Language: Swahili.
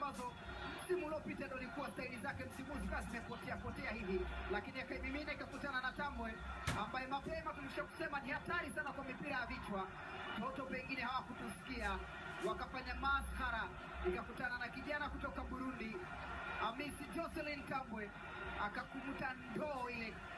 ambazo msimu uliopita ndio ilikuwa staili zake, msimu zikawa zimepotea hivi, lakini akaimimina ikakutana na Tambwe ambaye mapema tulishakusema ni hatari sana kwa mipira ya vichwa. Toto pengine hawakutusikia, wakafanya maskhara, ikakutana na kijana kutoka Burundi Hamisi Jocelyn Tambwe, akakumuta ndoo ile